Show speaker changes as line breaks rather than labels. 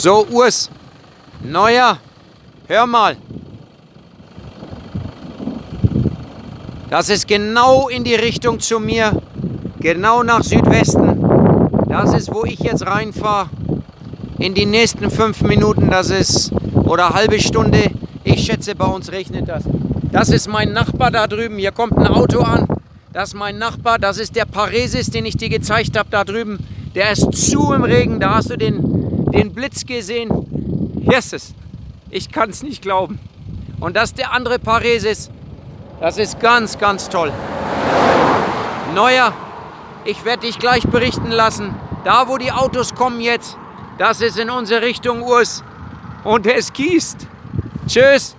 So, Urs. Neuer. Hör mal. Das ist genau in die Richtung zu mir. Genau nach Südwesten. Das ist, wo ich jetzt reinfahre. In die nächsten 5 Minuten, das ist, oder halbe Stunde. Ich schätze, bei uns regnet das. Das ist mein Nachbar da drüben. Hier kommt ein Auto an. Das ist mein Nachbar. Das ist der Paresis, den ich dir gezeigt habe da drüben. Der ist zu im Regen. Da hast du den Blitz gesehen. Hier ist es. Ich kann es nicht glauben. Und das ist der andere Paresis. Das ist ganz, ganz toll. Neuer, ich werde dich gleich berichten lassen. Da, wo die Autos kommen jetzt, das ist in unsere Richtung, Urs. Und es gießt. Tschüss.